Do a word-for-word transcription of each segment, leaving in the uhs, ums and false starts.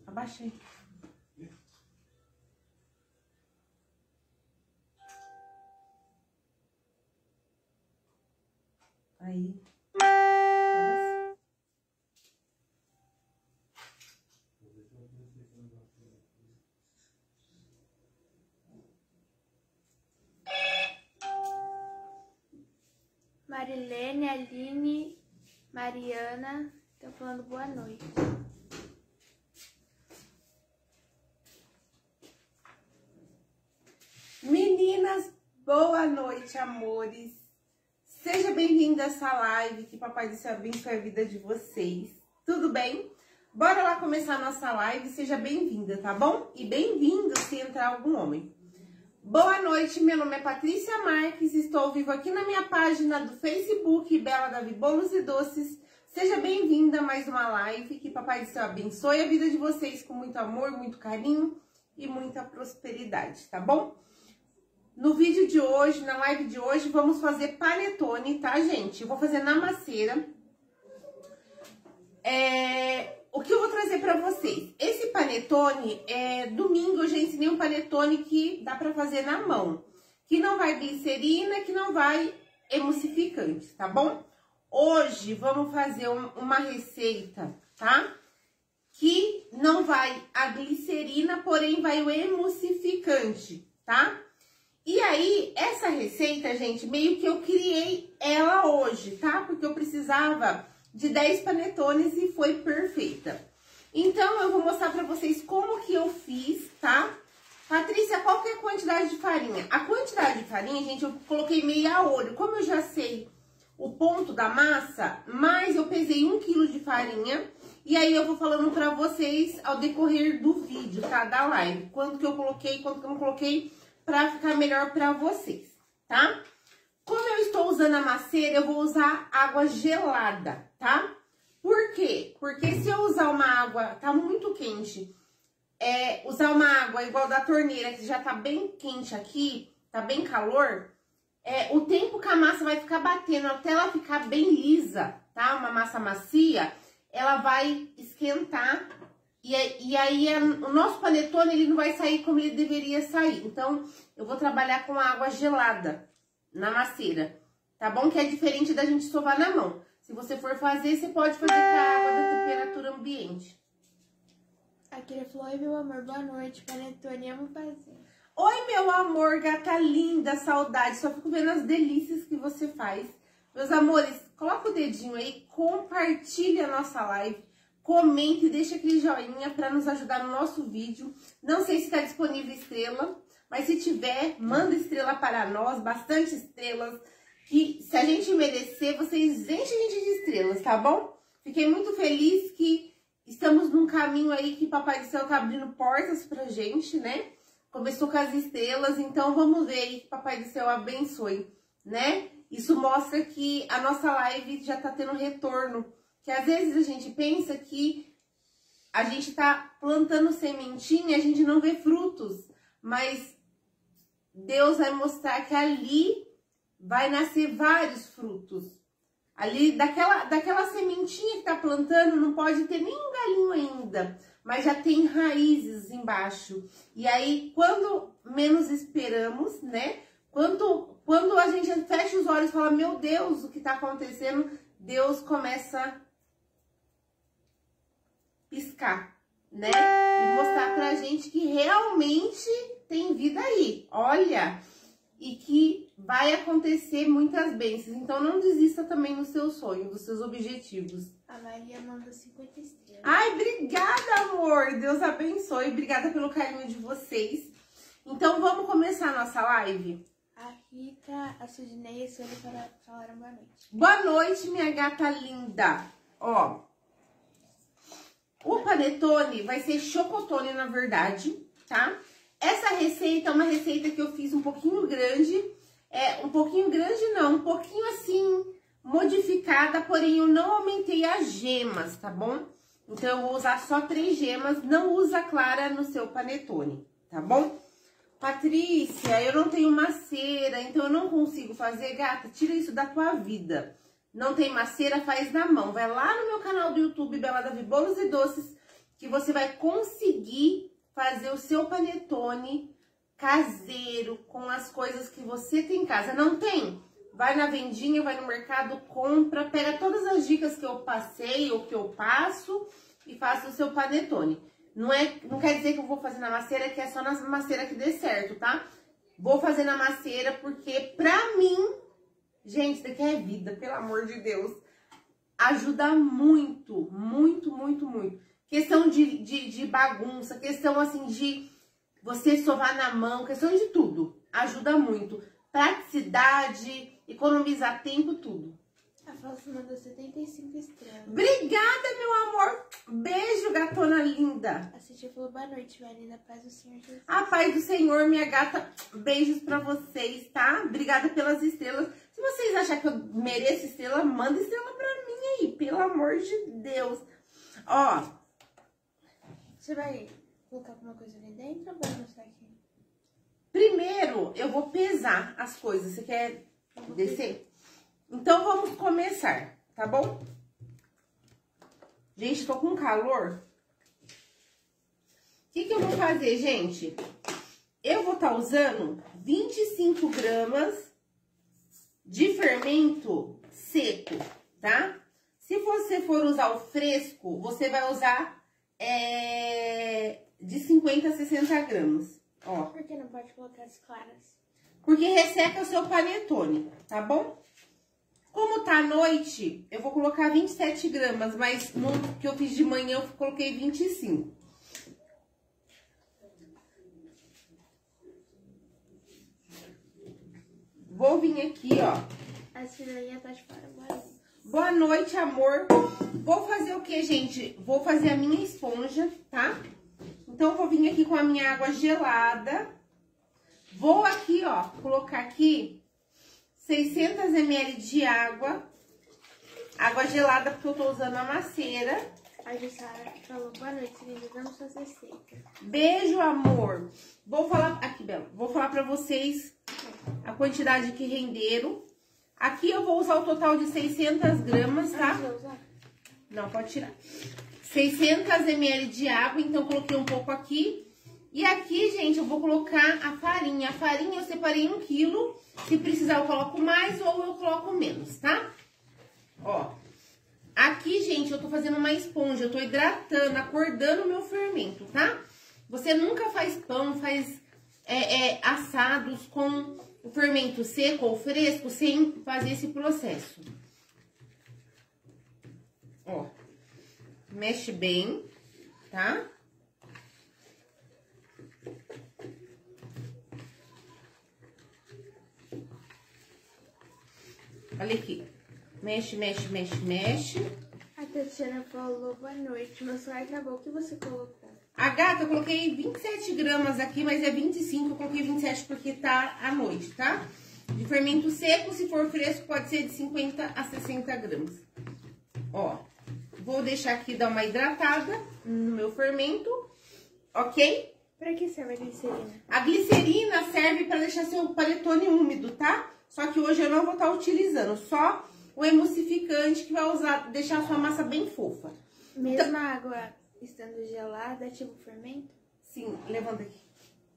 Abaixa aí. Aí. Agora Marilene, Aline, Mariana, estão falando boa noite. Meninas, boa noite, amores. Seja bem-vinda a essa live, que Papai do Céu abençoe a vida de vocês. Tudo bem? Bora lá começar a nossa live, seja bem-vinda, tá bom? E bem-vindo se entrar algum homem. Boa noite, meu nome é Patrícia Marques, estou ao vivo aqui na minha página do Facebook, Bela Davi Bolos e Doces. Seja bem-vinda a mais uma live, que Papai do Céu abençoe a vida de vocês com muito amor, muito carinho e muita prosperidade, tá bom? No vídeo de hoje, na live de hoje, vamos fazer panetone, tá, gente? Eu vou fazer na maceira. É... O que eu vou trazer pra vocês? Esse panetone, é... domingo eu já ensinei um panetone que dá pra fazer na mão. Que não vai glicerina, que não vai emulsificante, tá bom? Hoje vamos fazer um, uma receita, tá? Que não vai a glicerina, porém vai o emulsificante, tá? E aí, essa receita, gente, meio que eu criei ela hoje, tá? Porque eu precisava de dez panetones e foi perfeita. Então, eu vou mostrar pra vocês como que eu fiz, tá? Patrícia, qual que é a quantidade de farinha? A quantidade de farinha, gente, eu coloquei meia olho. Como eu já sei o ponto da massa, mas eu pesei um quilo de farinha. E aí, eu vou falando pra vocês ao decorrer do vídeo, tá? Da live. Quanto que eu coloquei, quanto que eu não coloquei, pra ficar melhor pra vocês, tá? Como eu estou usando a maceira, eu vou usar água gelada, tá? Por quê? Porque se eu usar uma água, tá muito quente, é, usar uma água igual da torneira, que já tá bem quente aqui, tá bem calor, é, o tempo que a massa vai ficar batendo até ela ficar bem lisa, tá? Uma massa macia, ela vai esquentar. E, e aí, a, o nosso panetone, ele não vai sair como ele deveria sair. Então, eu vou trabalhar com água gelada na maceira, tá bom? Que é diferente da gente sovar na mão. Se você for fazer, você pode fazer com a água da temperatura ambiente. Aqui ele falou, oi, meu amor, boa noite, panetone, amo fazer. Oi, meu amor, gata linda, saudade. Só fico vendo as delícias que você faz. Meus amores, coloca o dedinho aí, compartilha a nossa live. Comente e deixa aquele joinha para nos ajudar no nosso vídeo. Não sei se está disponível estrela, mas se tiver, manda estrela para nós, bastante estrelas. Que se a gente merecer, vocês enchem a gente de estrelas, tá bom? Fiquei muito feliz que estamos num caminho aí que Papai do Céu tá abrindo portas pra gente, né? Começou com as estrelas, então vamos ver aí que Papai do Céu abençoe, né? Isso mostra que a nossa live já tá tendo retorno. Que às vezes a gente pensa que a gente tá plantando sementinha e a gente não vê frutos. Mas Deus vai mostrar que ali vai nascer vários frutos. Ali, daquela, daquela sementinha que tá plantando, não pode ter nem um galinho ainda. Mas já tem raízes embaixo. E aí, quando menos esperamos, né? Quando, quando a gente fecha os olhos e fala, meu Deus, o que tá acontecendo? Deus começa piscar, né? E mostrar pra gente que realmente tem vida aí, olha, e que vai acontecer muitas bênçãos. Então não desista também no seu sonho, dos seus objetivos. A Maria mandou cinquenta estrelas. Ai, obrigada, amor! Deus abençoe, obrigada pelo carinho de vocês. Então vamos começar a nossa live? A Rita, a Sudinei e a Sônia falaram boa noite. Boa noite, minha gata linda! Ó, o panetone vai ser chocotone, na verdade, tá? Essa receita é uma receita que eu fiz um pouquinho grande. É, um pouquinho grande não, um pouquinho assim, modificada, porém eu não aumentei as gemas, tá bom? Então eu vou usar só três gemas, não usa clara no seu panetone, tá bom? Patrícia, eu não tenho maceira, então eu não consigo fazer, gata, tira isso da tua vida. Não tem maceira, faz na mão. Vai lá no meu canal do YouTube, Bela Davi Bolos e Doces, que você vai conseguir fazer o seu panetone caseiro com as coisas que você tem em casa. Não tem? Vai na vendinha, vai no mercado, compra, pega todas as dicas que eu passei ou que eu passo e faça o seu panetone. Não, é, não quer dizer que eu vou fazer na maceira, que é só na maceira que dê certo, tá? Vou fazer na maceira porque, pra mim, gente, isso daqui é vida, pelo amor de Deus. Ajuda muito, muito, muito, muito. Questão de, de, de bagunça, questão assim de você sovar na mão, questão de tudo. Ajuda muito. Praticidade, economizar tempo, tudo. A Fausto mandou setenta e cinco estrelas. Obrigada, meu amor. Beijo, gatona linda. A Cintia falou, boa noite, Marina. Paz do Senhor Jesus. A paz do Senhor, minha gata. Beijos pra vocês, tá? Obrigada pelas estrelas. Se vocês acharem que eu mereço estrela, manda estrela pra mim aí. Pelo amor de Deus. Ó. Você vai colocar alguma coisa ali dentro ou vai mostrar aqui? Primeiro, eu vou pesar as coisas. Você quer descer? Então, vamos começar, tá bom? Gente, tô com calor. O que que eu vou fazer, gente? Eu vou estar usando vinte e cinco gramas de fermento seco, tá? Se você for usar o fresco, você vai usar é, de cinquenta a sessenta gramas, ó. Por que não pode colocar as claras? Porque resseca o seu panetone, tá bom? Como tá à noite, eu vou colocar vinte e sete gramas, mas no que eu fiz de manhã eu coloquei vinte e cinco. Vou vir aqui, ó. A Cidaninha tá de fora, bora. Boa noite, amor. Vou fazer o que, gente? Vou fazer a minha esponja, tá? Então, eu vou vir aqui com a minha água gelada. Vou aqui, ó, colocar aqui seiscentos mililitros de água. Água gelada, porque eu tô usando a maceira. A Jussara falou, boa noite, linda, damos suas receitas. Beijo, amor. Vou falar... Aqui, Bela. Vou falar pra vocês a quantidade que renderam. Aqui eu vou usar o total de seiscentas gramas, tá? Não, pode tirar. seiscentos mililitros de água, então coloquei um pouco aqui. E aqui, gente, eu vou colocar a farinha. A farinha eu separei um quilo. Se precisar, eu coloco mais ou eu coloco menos, tá? Ó. Aqui, gente, eu tô fazendo uma esponja. Eu tô hidratando, acordando o meu fermento, tá? Você nunca faz pão, faz é, é, assados com o fermento seco ou fresco sem fazer esse processo. Ó. Mexe bem, tá? Olha aqui. Mexe, mexe, mexe, mexe. A Tatiana falou, boa noite, meu celular acabou, o que você colocou? A gata, eu coloquei vinte e sete gramas aqui, mas é vinte e cinco, eu coloquei vinte e sete porque tá à noite, tá? De fermento seco, se for fresco, pode ser de cinquenta a sessenta gramas. Ó, vou deixar aqui dar uma hidratada no meu fermento, ok? Pra que serve a glicerina? A glicerina serve para deixar seu panetone úmido, tá? Só que hoje eu não vou estar utilizando, só o emulsificante que vai usar, deixar a sua massa bem fofa. Mesmo Então, a água estando gelada, ativa o fermento? sim, levanta aqui.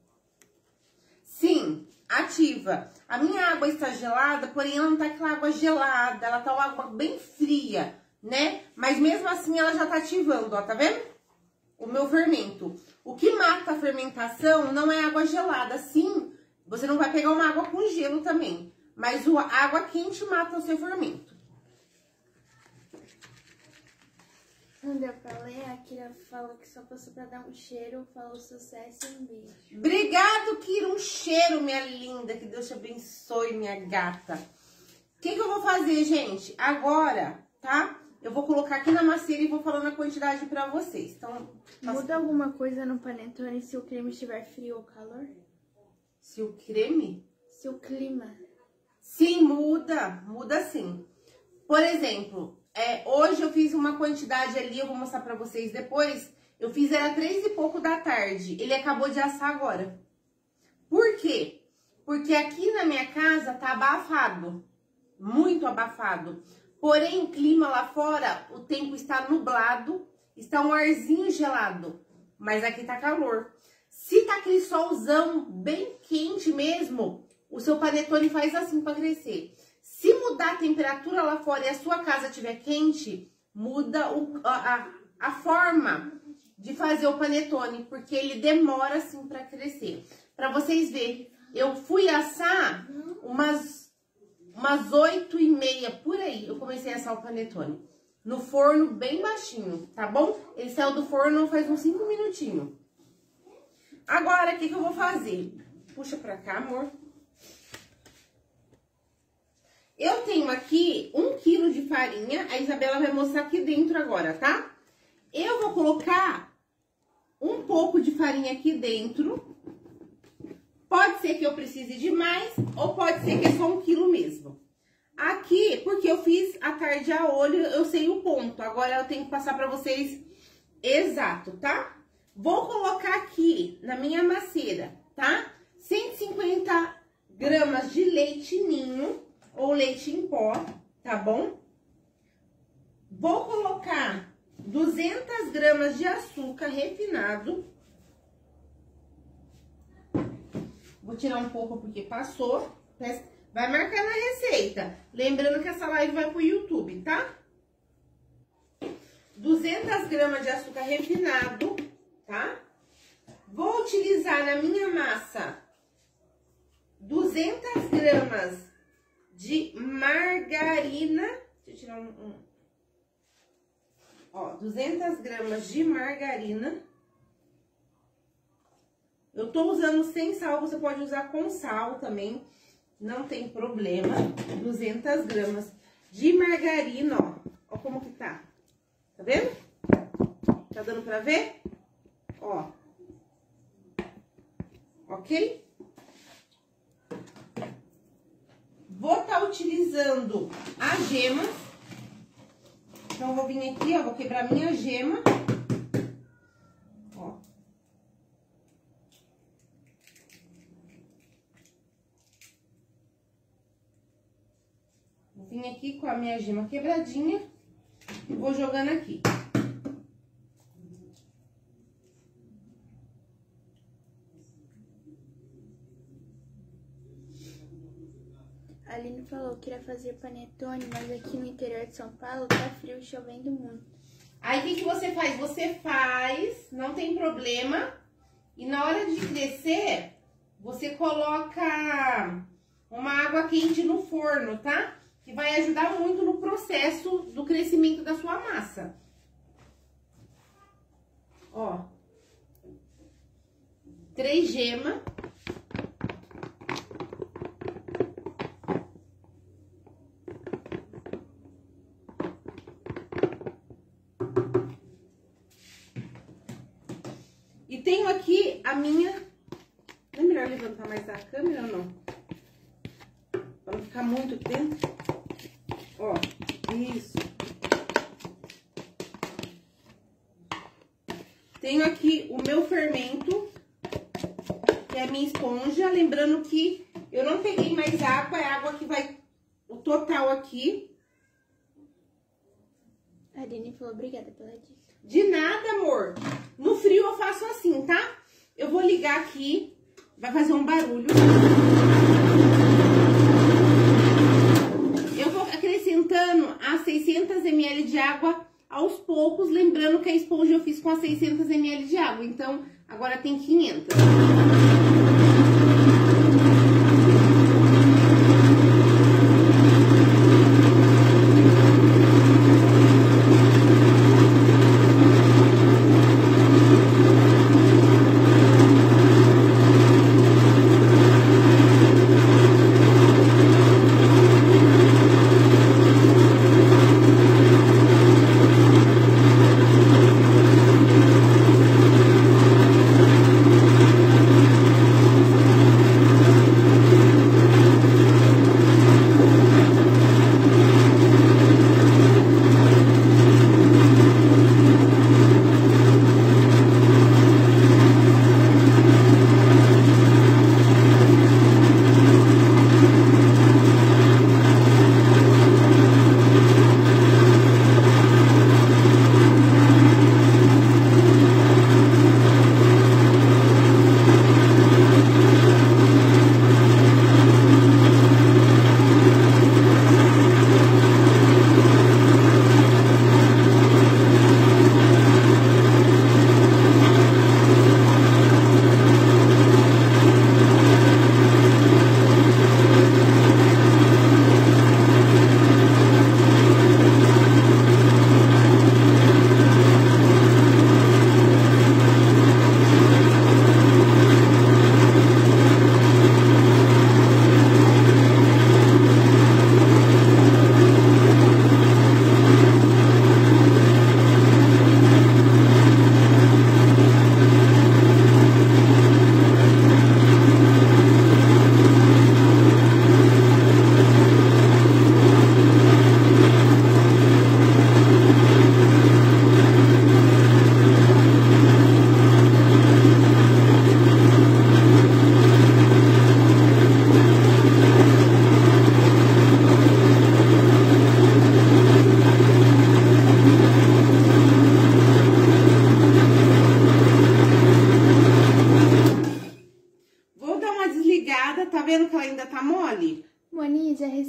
Sim, ativa. A minha água está gelada, porém ela não tá aquela água gelada, ela tá uma água bem fria, né? Mas mesmo assim ela já tá ativando, ó, tá vendo? O meu fermento. O que mata a fermentação não é água gelada, sim. Você não vai pegar uma água com gelo também. Mas a água quente mata o seu fermento. Não deu pra ler, a Kira falou que só passou pra dar um cheiro, falou sucesso e um beijo. Obrigado, Kira, um cheiro, minha linda. Que Deus te abençoe, minha gata. O que que eu vou fazer, gente? Agora, tá? Eu vou colocar aqui na maceira e vou falando a quantidade pra vocês. Então, muda alguma coisa no panetone se o creme estiver frio ou calor? Se o creme... Se o clima... Sim, muda, muda sim. Por exemplo, é, hoje eu fiz uma quantidade ali, eu vou mostrar pra vocês depois. Eu fiz, era três e pouco da tarde, ele acabou de assar agora. Por quê? Porque aqui na minha casa tá abafado, muito abafado. Porém, o clima lá fora, o tempo está nublado está um arzinho gelado, mas aqui tá calor. Se tá aquele solzão bem quente mesmo, o seu panetone faz assim para crescer. Se mudar a temperatura lá fora e a sua casa estiver quente, muda o, a, a forma de fazer o panetone, porque ele demora assim para crescer. Para vocês verem, eu fui assar umas umas oito e meia por aí, eu comecei a assar o panetone. No forno bem baixinho, tá bom? Ele saiu do forno faz uns cinco minutinhos. Agora, o que que eu vou fazer? Puxa pra cá, amor. Eu tenho aqui um quilo de farinha, a Isabela vai mostrar aqui dentro agora, tá? Eu vou colocar um pouco de farinha aqui dentro. Pode ser que eu precise de mais, ou pode ser que é só um quilo mesmo. Aqui, porque eu fiz a tarde a olho, eu sei o ponto. Agora eu tenho que passar pra vocês exato, tá? Vou colocar aqui na minha maceira, tá? cento e cinquenta gramas de leite ninho ou leite em pó, tá bom? Vou colocar duzentas gramas de açúcar refinado. Vou tirar um pouco porque passou. Vai marcar na receita. Lembrando que essa live vai pro YouTube, tá? duzentas gramas de açúcar refinado, tá? Vou utilizar na minha massa duzentas gramas de margarina. Deixa eu tirar um... um. Ó, duzentas gramas de margarina. Eu tô usando sem sal, você pode usar com sal também, não tem problema. duzentas gramas de margarina, ó. Ó como que tá. Tá vendo? Tá dando pra ver? Ó. Ok? Vou tá utilizando a gema. Então, vou vir aqui, ó, vou quebrar minha gema. Ó. Vou vir aqui com a minha gema quebradinha e vou jogando aqui. A Aline falou que iria fazer panetone, mas aqui no interior de São Paulo tá frio, chovendo muito. Aí, o que que você faz? Você faz, não tem problema. E na hora de crescer, você coloca uma água quente no forno, tá? Que vai ajudar muito no processo do crescimento da sua massa. Ó. Três gemas. E tenho aqui a minha... Não é melhor levantar mais a câmera ou não? Pra não ficar muito aqui dentro. Ó, isso. Tenho aqui o meu fermento, que é a minha esponja. Lembrando que eu não peguei mais água, é água que vai o total aqui. A Aline falou obrigada pela dica. De nada, amor. No frio eu faço assim, tá? Eu vou ligar aqui, vai fazer um barulho. Eu vou acrescentando as seiscentos mililitros de água aos poucos, lembrando que a esponja eu fiz com as seiscentos mililitros de água, então agora tem quinhentos.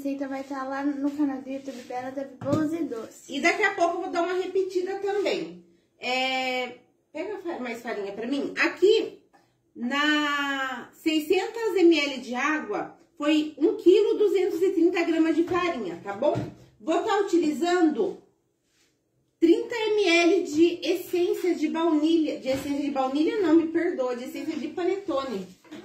receita vai estar lá no canal do YouTube dela, da Bolos e Doces. E daqui a pouco eu vou dar uma repetida também. É... Pega mais farinha pra mim. Aqui, na seiscentos mililitros de água, foi um quilo e duzentos e trinta gramas de farinha, tá bom? Vou estar utilizando trinta mililitros de essência de baunilha. De essência de baunilha não, me perdoa, de essência de panetone.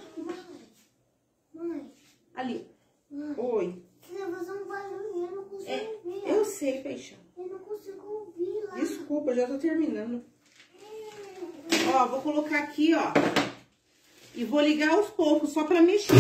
Mãe. Ali. Mãe. Oi. Você vai fazer um barulho, eu não consigo É, ouvir. eu sei, Peixe. Eu não consigo ouvir lá. Desculpa, eu já tô terminando. Ó, vou colocar aqui, ó. E vou ligar aos poucos, só pra mexer.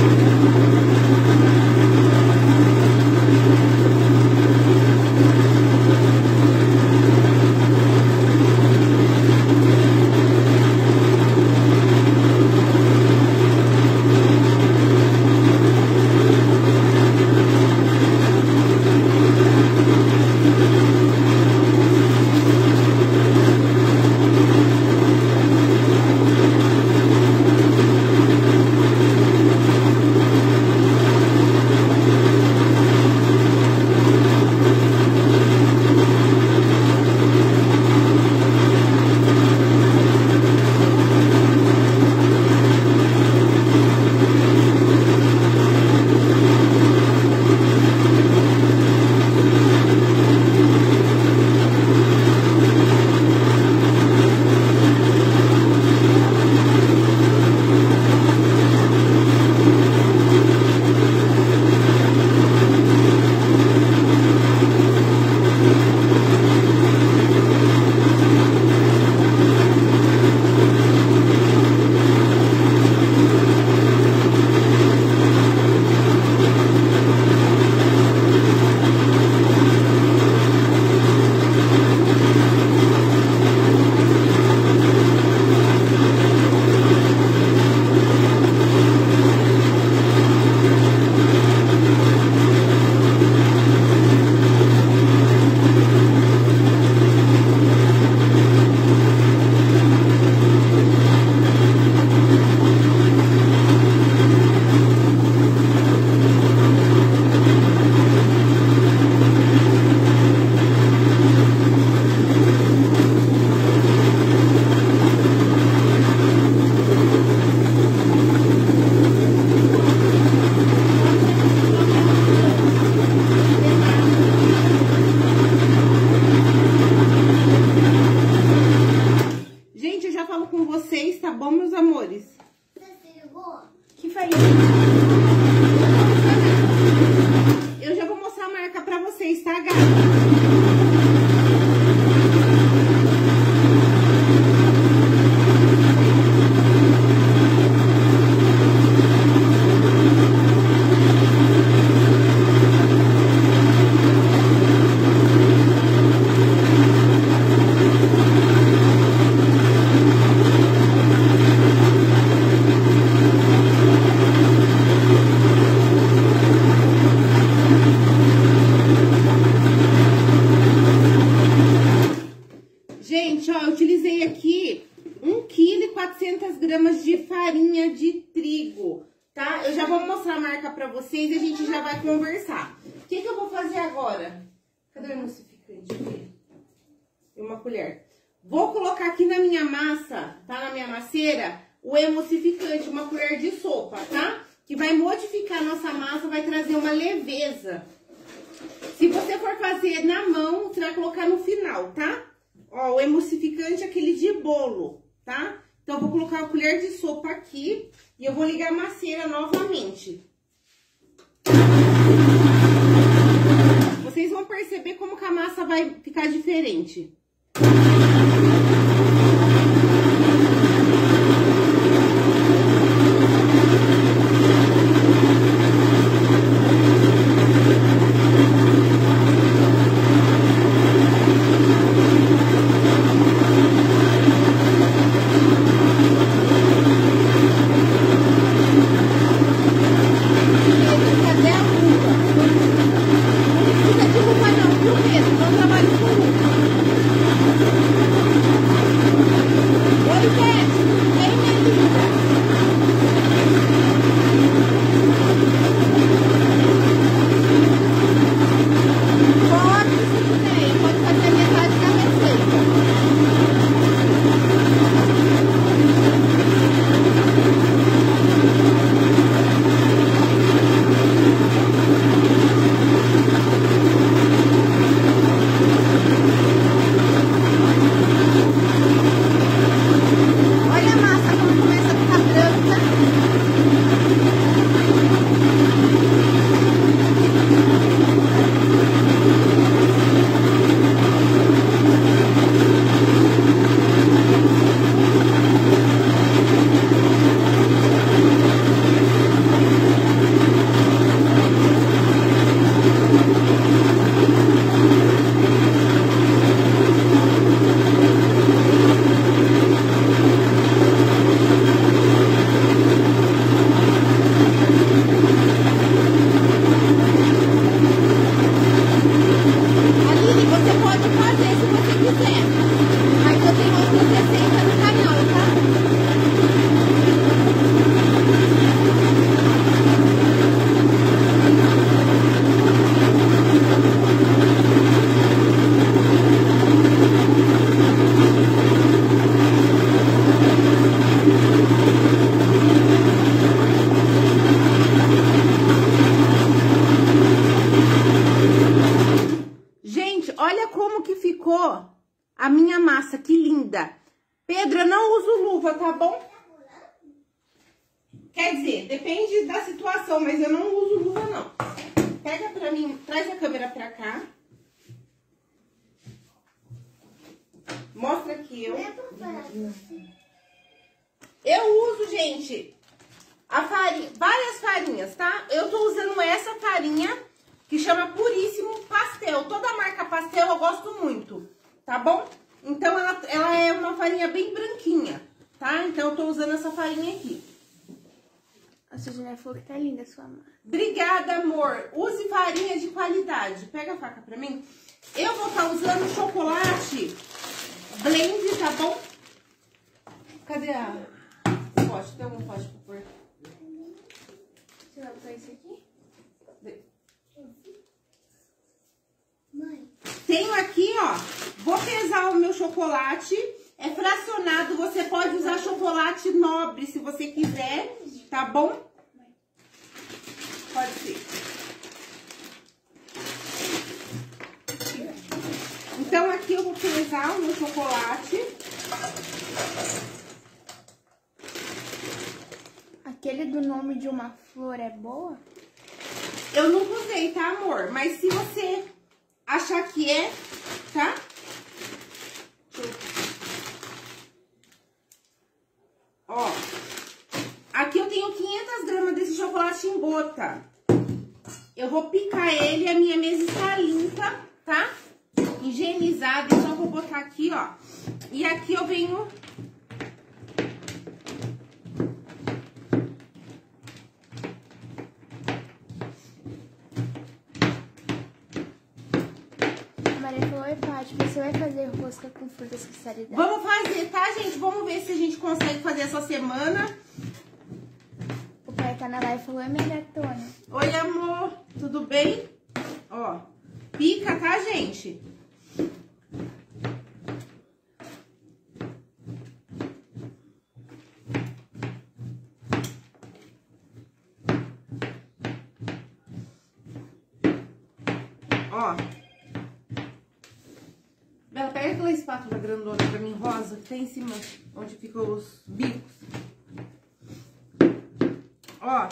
gramas de farinha de trigo, tá? Eu já vou mostrar a marca pra vocês e a gente já vai conversar. O que que eu vou fazer agora? Cadê o emulsificante aqui? E uma colher. Vou colocar aqui na minha massa, tá? Na minha maceira, o emulsificante, uma colher de sopa, tá? Que vai modificar a nossa massa, vai trazer uma leveza. Se você for fazer na mão, você vai colocar no final, tá? Ó, o emulsificante é aquele de bolo, tá? Então, eu vou colocar a colher de sopa aqui e eu vou ligar a maceira novamente. Vocês vão perceber como que a massa vai ficar diferente. Não precisa de luva não, viu, Pedro? Não trabalho com luva. ficou a minha massa, que linda. Pedro, eu não uso luva, tá bom? Quer dizer, depende da situação, mas eu não uso luva, não. Pega pra mim, traz a câmera pra cá. Mostra aqui eu. Eu uso, gente, a farinha, várias farinhas, tá? Eu tô usando essa farinha que chama Puríssimo Pastel. Toda a marca Pastel eu gosto muito, tá bom? Então, ela, ela é uma farinha bem branquinha, tá? Então, eu tô usando essa farinha aqui. A Suzana falou que tá linda a sua massa. Obrigada, amor. Use farinha de qualidade. Pega a faca pra mim. Eu vou estar usando chocolate blend, tá bom? Cadê a pote? Tem algum pote pra pôr? Você vai pôr isso aqui? Mãe. Tenho aqui, ó. Vou pesar o meu chocolate. É fracionado. Você pode usar chocolate nobre se você quiser, tá bom? Pode ser. Então, aqui eu vou pesar o meu chocolate. Aquele do nome de uma flor é boa? Eu nunca usei, tá, amor? Mas se você achar que é, tá? Ó. Aqui eu tenho quinhentas gramas desse chocolate em gota. Eu vou picar ele, a minha mesa está limpa, tá? Higienizada, então eu vou botar aqui, ó. E aqui eu venho... A Maria falou, oi, Paty, você vai fazer rosca com frutas que saridade? Vamos fazer, tá, gente? Vamos ver se a gente consegue fazer essa semana. O pai tá na live e falou, oi, minha gatona. Oi, amor, tudo bem? Ó, pica, tá, gente? Ó. Bela, pega aquela espátula grandona pra mim, rosa, que tem em cima, onde ficam os bicos. Ó.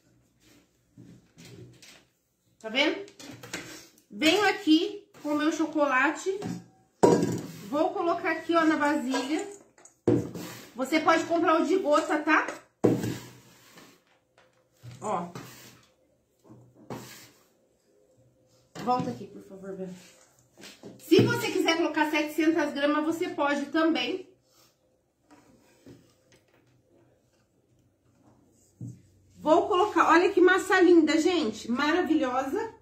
Tá vendo? Venho aqui com o meu chocolate. Vou colocar aqui, ó, na vasilha. Você pode comprar o de gota, tá? Ó. Volta aqui, por favor, Bela. Se você quiser colocar setecentas gramas, você pode também. Vou colocar, olha que massa linda, gente, maravilhosa.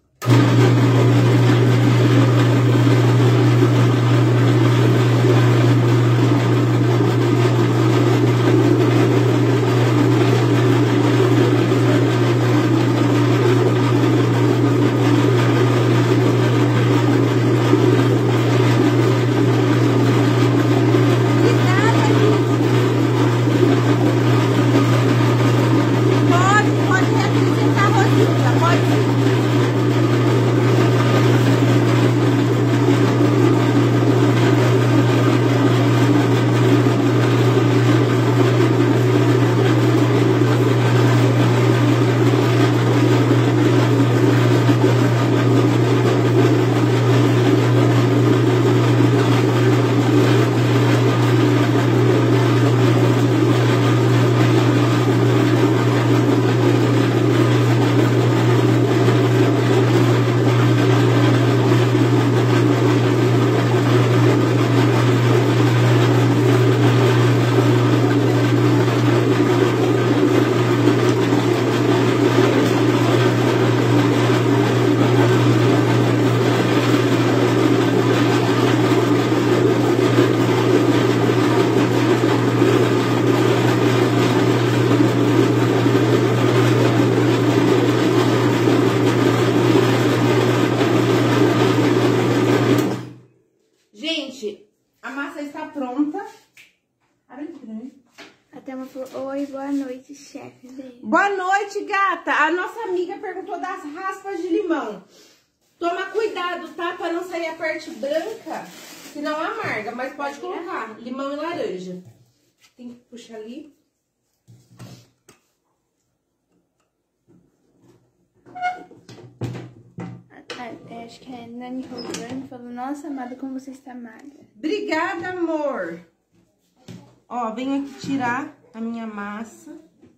A massa está pronta. A Thelma falou, oi, boa noite, chefe. Boa noite, gata. A nossa amiga perguntou das raspas de limão. Toma cuidado, tá? Pra não sair a parte branca, senão amarga. Mas pode colocar limão e laranja. Tem que puxar ali. Ah, acho que é Nani Rosane falou, nossa, amada, como você está magra. Obrigada, amor. Ó, venho aqui tirar a minha massa.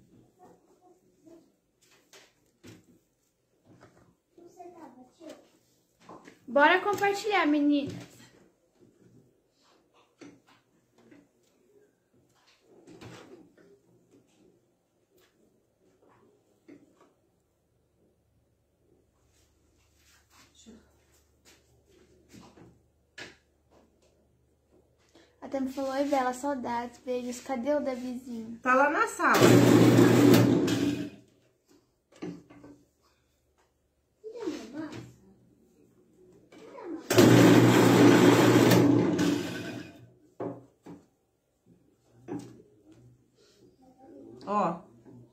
Bora compartilhar, meninas. A Tami falou, oi, Bela, saudades, beijos. Cadê o Davizinho? Tá lá na sala. Ó.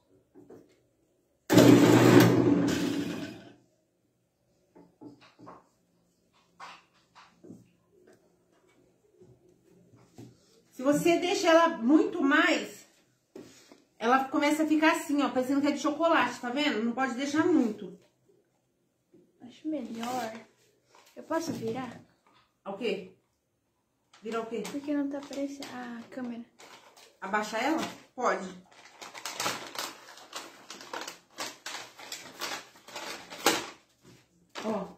Se você deixa ela muito mais, ela começa a ficar assim, ó, parecendo que é de chocolate, tá vendo? Não pode deixar muito. Acho melhor. Eu posso virar? O quê? Virar o quê? Porque não tá aparecendo a câmera. Abaixar ela? Pode. Ó.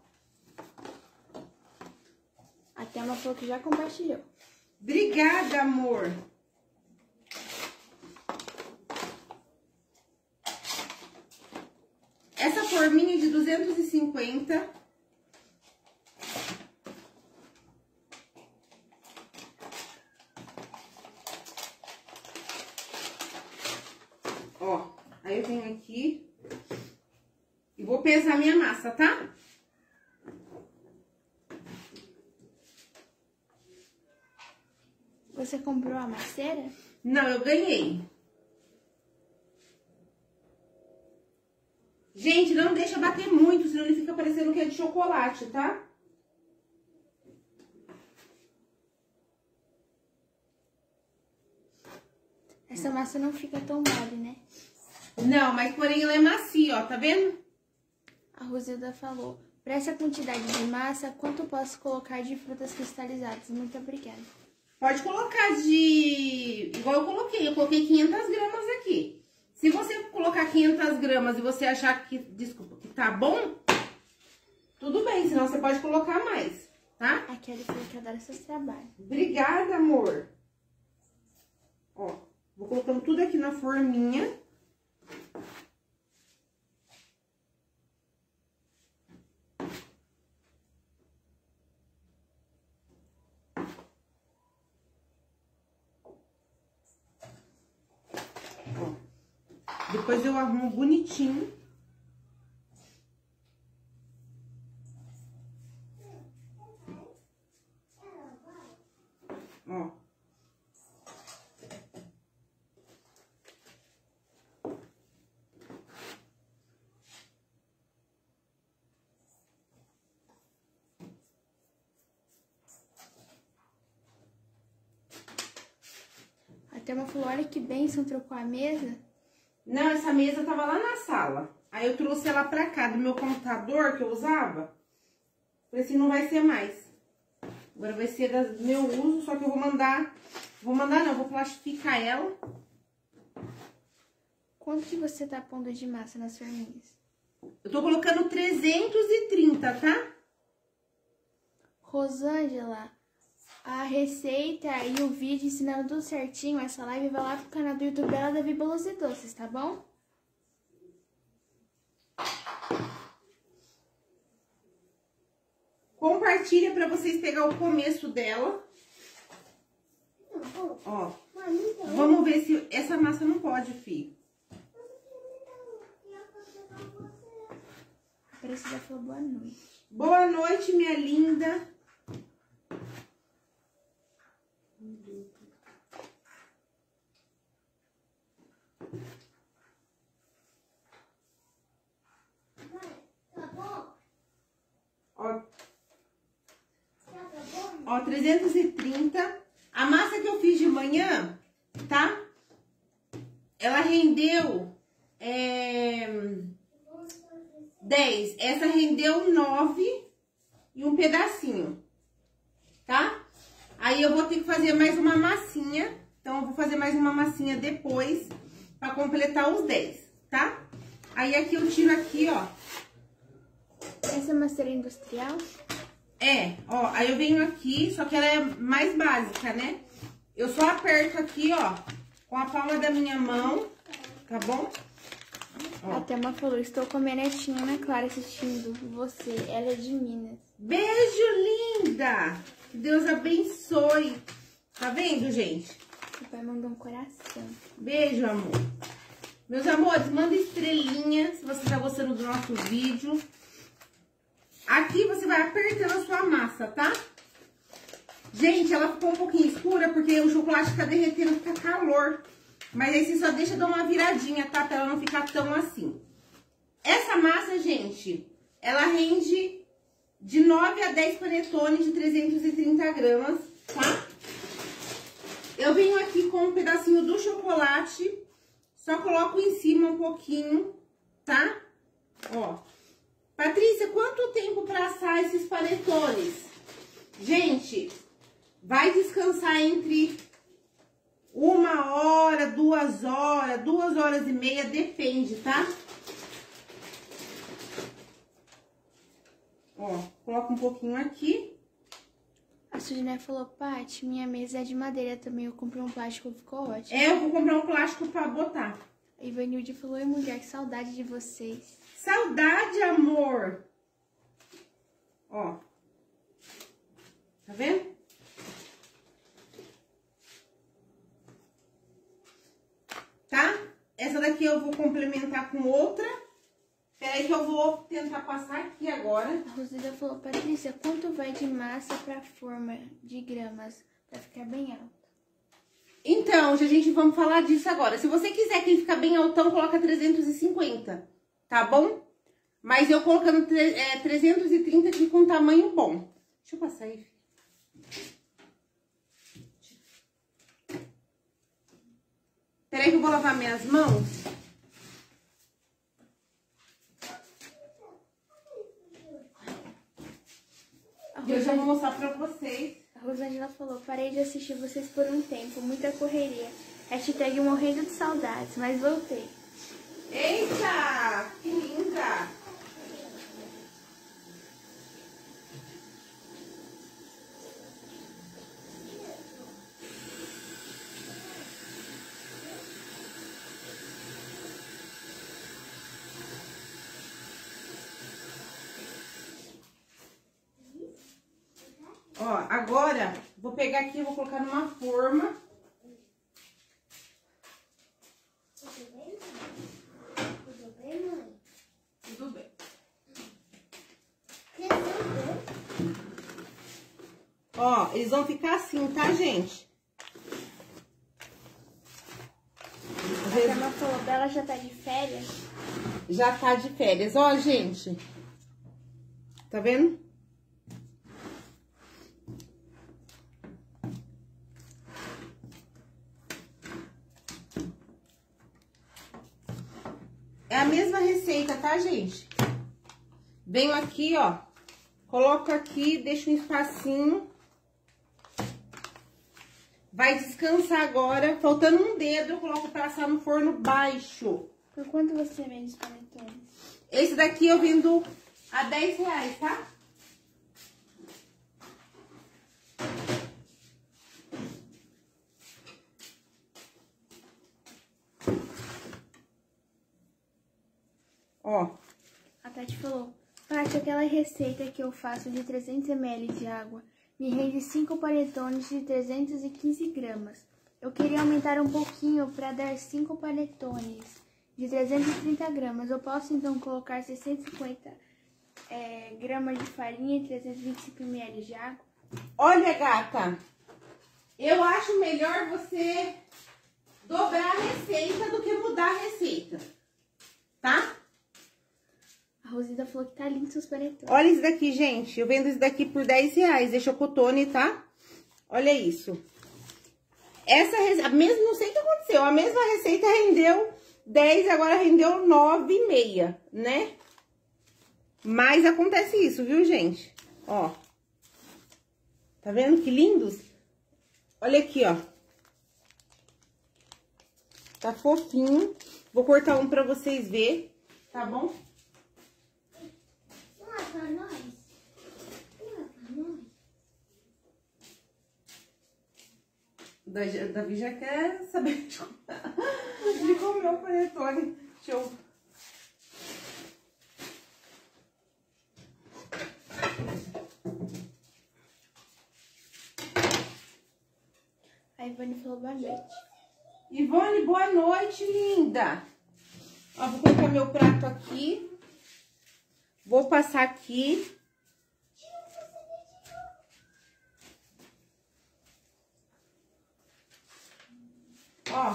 A Thelma falou que já compartilhou. Obrigada, amor. Essa forminha de duzentos e cinquenta. Ó, aí eu venho aqui e vou pesar minha massa, tá? Você comprou a masseira? Não, eu ganhei. Gente, não deixa bater muito, senão ele fica parecendo que é de chocolate, tá? Essa massa não fica tão mole, né? Não, mas porém ela é macia, ó, tá vendo? A Rosilda falou, para essa quantidade de massa, quanto posso colocar de frutas cristalizadas? Muito obrigada. Pode colocar de... igual eu coloquei, eu coloquei quinhentas gramas aqui. Se você colocar quinhentas gramas e você achar que, desculpa, que tá bom, tudo bem, senão você pode colocar mais, tá? A Kelly falou que adora seus trabalhos. Obrigada, amor. Ó, vou colocando tudo aqui na forminha. Depois eu arrumo bonitinho. Ó. A Thelma falou, olha que bênção, trocou a mesa. Não, essa mesa tava lá na sala. Aí eu trouxe ela pra cá, do meu computador que eu usava. Falei assim, não vai ser mais. Agora vai ser do meu uso, só que eu vou mandar... Vou mandar não, vou plastificar ela. Quanto que você tá pondo de massa nas forminhas? Eu tô colocando trezentos e trinta, tá? Rosângela, a receita e o vídeo ensinando tudo certinho, essa live vai lá pro canal do YouTube dela, Davi Bolos e Doces, tá bom? Compartilha pra vocês pegar o começo dela. Ó, vamos ver se... Essa massa não pode, filho. A Precisa falou boa noite. Boa noite, minha linda. Ó, Ó, trezentos e trinta. A massa que eu fiz de manhã, tá? Ela rendeu é, dez. Essa rendeu nove e um pedacinho, tá? Aí eu vou ter que fazer mais uma massinha. Então, eu vou fazer mais uma massinha depois pra completar os dez, tá? Aí aqui eu tiro aqui, ó. Essa é masseira industrial? É, ó, aí eu venho aqui, só que ela é mais básica, né? Eu só aperto aqui, ó, com a palma da minha mão, tá bom? Ó. A Thelma falou, estou com a minha netinha Ana Clara assistindo você, ela é de Minas. Beijo, linda! Que Deus abençoe. Tá vendo, gente? O pai mandou um coração. Beijo, amor. Meus amores, manda estrelinha se você tá gostando do nosso vídeo. Aqui você vai apertando a sua massa, tá? Gente, ela ficou um pouquinho escura porque o chocolate fica derretendo, fica calor. Mas aí você só deixa dar uma viradinha, tá? Pra ela não ficar tão assim. Essa massa, gente, ela rende de nove a dez panetones de trezentos e trinta gramas, tá? Eu venho aqui com um pedacinho do chocolate, só coloco em cima um pouquinho, tá? Ó. Patrícia, quanto tempo para assar esses panetones? Gente, vai descansar entre uma hora, duas horas, duas horas e meia, depende, tá? Ó, coloca um pouquinho aqui. A Sujiné falou, Paty, minha mesa é de madeira também, eu comprei um plástico, ficou ótimo. É, eu vou comprar um plástico pra botar. A Ivanilde falou, oi mulher, que saudade de vocês. Saudade, amor! Ó. Tá vendo? Tá? Essa daqui eu vou complementar com outra. Peraí que eu vou tentar passar aqui agora. A Rosida falou, Patrícia, quanto vai de massa pra forma de gramas pra ficar bem alta? Então, a gente vamos falar disso agora. Se você quiser que ele fique bem altão, coloca trezentos e cinquenta, tá bom? Mas eu colocando é, trezentos e trinta aqui com tamanho bom. Deixa eu passar aí. Peraí que eu vou lavar minhas mãos. E eu já vou mostrar pra vocês. A Rosângela falou, parei de assistir vocês por um tempo, muita correria. Hashtag morrendo de saudades, mas voltei. Eita, que linda! Ó, agora, vou pegar aqui e vou colocar numa forma. Tudo bem, mãe? Tudo bem, mãe? Tudo bem. Tudo bem? Ó, eles vão ficar assim, tá, gente? A Thelma falou, Bela já tá de férias? Já tá de férias. Ó, gente. Tá vendo? É a mesma receita, tá, gente? Venho aqui, ó. Coloco aqui, deixo um espacinho. Vai descansar agora. Faltando um dedo, eu coloco pra assar no forno baixo. Por quanto você vende os panetones? Esse daqui eu vendo a dez reais, tá? Ó. A Tati falou, Paty, aquela receita que eu faço de trezentos mililitros de água me rende cinco panetones de trezentos e quinze gramas. Eu queria aumentar um pouquinho para dar cinco panetones de trezentos e trinta gramas. Eu posso então colocar seiscentos e cinquenta é, gramas de farinha e trezentos e vinte e cinco mililitros de água? Olha, gata, eu acho melhor você dobrar a receita do que mudar a receita, tá? A Rosida falou que tá lindo seus panetones. Olha isso daqui, gente. Eu vendo isso daqui por dez reais. É chocotone, tá? Olha isso. Essa receita, mesmo, não sei o que aconteceu, a mesma receita rendeu dez, agora rendeu nove e meia, né? Mas acontece isso, viu, gente? Ó. Tá vendo que lindos? Olha aqui, ó. Tá fofinho. Vou cortar um pra vocês verem, tá bom? Uma pra nós. Uma pra nós. O Davi já quer saber de de comer o panetone. Deixa eu... A Ivone falou boa noite. Ivone, boa noite, linda. Ó, vou colocar meu prato aqui. Vou passar aqui. Ó.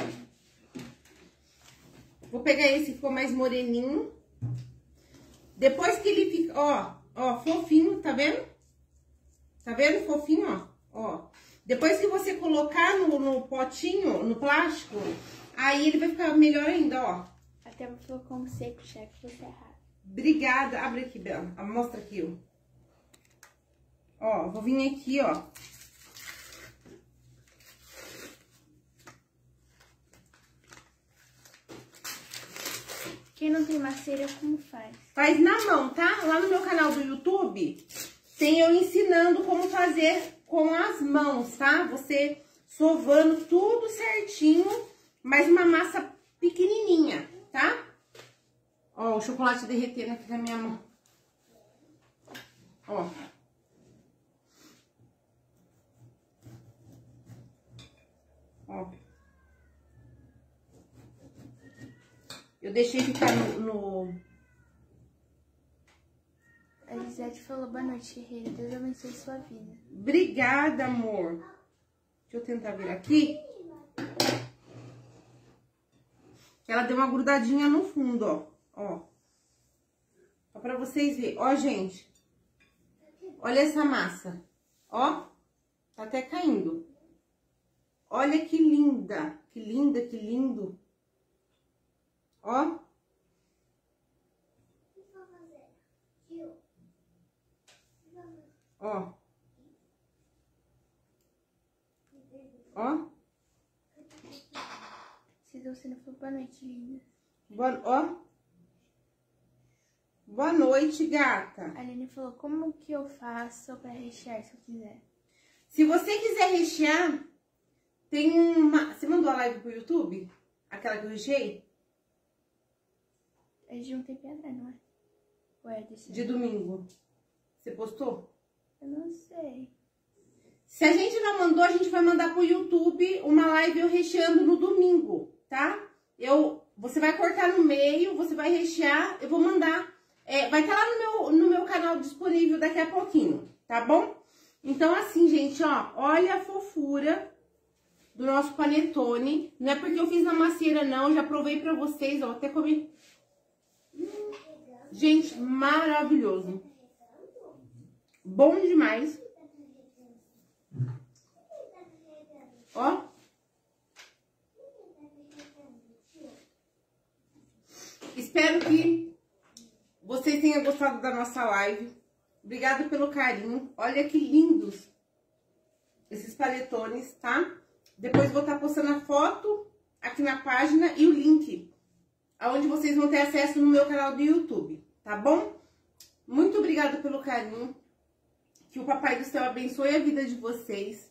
Vou pegar esse que ficou mais moreninho. Depois que ele fica, ó, ó, fofinho, tá vendo? Tá vendo? Fofinho, ó, ó. Depois que você colocar no, no potinho, no plástico, aí ele vai ficar melhor ainda, ó. Até falou como seco, chefe, você é errado. Obrigada. Abre aqui, Bela. Mostra aqui, ó. Ó, vou vir aqui, ó. Quem não tem macieira, como faz? Faz na mão, tá? Lá no meu canal do YouTube, tem eu ensinando como fazer com as mãos, tá? Você sovando tudo certinho, mas uma massa pequenininha, tá? Ó, o chocolate derretendo aqui na minha mão. Ó. Ó. Eu deixei ficar no... no... A Lisete falou boa noite, guerreira. Deus abençoe sua vida. Obrigada, amor. Deixa eu tentar vir aqui. Ela deu uma grudadinha no fundo, ó. Ó. Só pra vocês verem. Ó, gente. Olha essa massa. Ó. Tá até caindo. Olha que linda. Que linda, que lindo. Ó. Ó. Ó. Se você não for boa noite, linda. Boa, ó. Boa noite, gata. A Aline falou, como que eu faço pra rechear, se eu quiser? Se você quiser rechear, tem uma... Você mandou a live pro YouTube? Aquela que eu recheei? É de um tempo atrás, não é? Ou é desse? De domingo. Você postou? Eu não sei. Se a gente não mandou, a gente vai mandar pro YouTube uma live eu recheando no domingo, tá? Eu, você vai cortar no meio, você vai rechear, eu vou mandar. É, vai estar lá no meu, no meu canal disponível daqui a pouquinho, tá bom? Então, assim, gente, ó, olha a fofura do nosso panetone. Não é porque eu fiz na macieira, não, já provei pra vocês, ó, até comi. Hum, gente, maravilhoso. Bom demais. Ó. Espero que vocês tenham gostado da nossa live. Obrigada pelo carinho. Olha que lindos esses panetones, tá? Depois vou estar postando a foto aqui na página e o link, aonde vocês vão ter acesso no meu canal do YouTube, tá bom? Muito obrigada pelo carinho. Que o Papai do Céu abençoe a vida de vocês.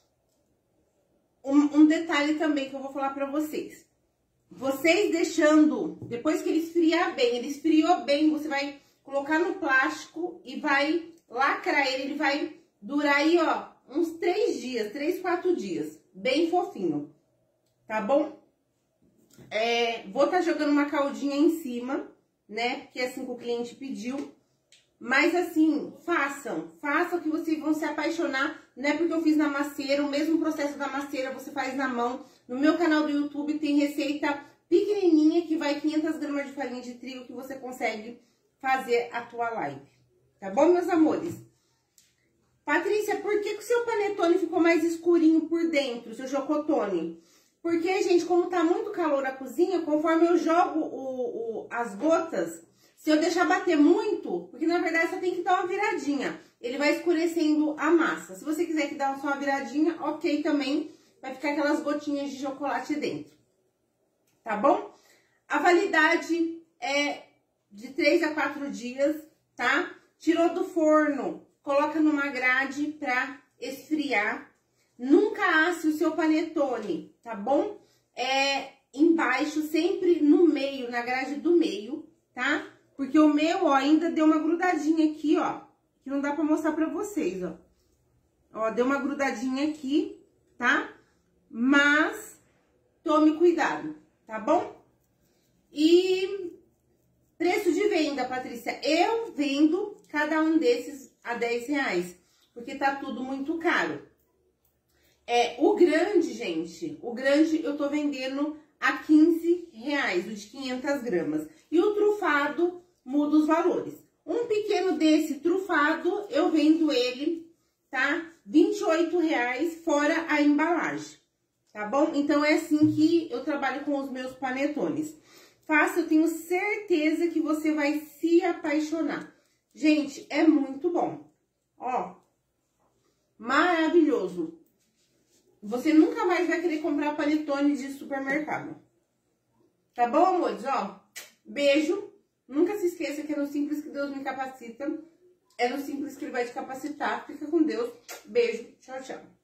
Um, um detalhe também que eu vou falar pra vocês. Vocês deixando, depois que ele esfriar bem, ele esfriou bem, você vai colocar no plástico e vai lacrar ele. Ele vai durar aí, ó, uns três dias, três, quatro dias. Bem fofinho, tá bom? É, vou estar jogando uma caldinha em cima, né? Porque assim que o cliente pediu. Mas assim, façam, façam que vocês vão se apaixonar. Não é porque eu fiz na macieira, o mesmo processo da macieira você faz na mão. No meu canal do YouTube tem receita pequenininha que vai quinhentas gramas de farinha de trigo que você consegue fazer a tua live. Tá bom, meus amores? Patrícia, por que, que o seu panetone ficou mais escurinho por dentro, o seu chocotone? Porque, gente, como tá muito calor a cozinha, conforme eu jogo o, o, as gotas, se eu deixar bater muito, porque na verdade você tem que dar uma viradinha, ele vai escurecendo a massa. Se você quiser que dá só uma viradinha, ok também, vai ficar aquelas gotinhas de chocolate dentro, tá bom? A validade é de três a quatro dias, tá? Tirou do forno, coloca numa grade pra esfriar. Nunca asse o seu panetone, tá bom? É embaixo, sempre no meio, na grade do meio, tá? Porque o meu, ó, ainda deu uma grudadinha aqui, ó, que não dá pra mostrar pra vocês, ó. Ó, deu uma grudadinha aqui, tá? Mas tome cuidado, tá bom? E preço de venda, Patrícia, eu vendo cada um desses a dez reais, porque tá tudo muito caro. É, o grande, gente, o grande eu tô vendendo a quinze reais, o de quinhentas gramas. E o trufado muda os valores. Um pequeno desse trufado, eu vendo ele, tá? vinte e oito reais, fora a embalagem, tá bom? Então, é assim que eu trabalho com os meus panetones. Faça, eu tenho certeza que você vai se apaixonar. Gente, é muito bom. Ó, maravilhoso. Você nunca mais vai querer comprar panetone de supermercado. Tá bom, amores? Ó, beijo. Nunca se esqueça que é no simples que Deus me capacita. É no simples que Ele vai te capacitar. Fica com Deus. Beijo. Tchau, tchau.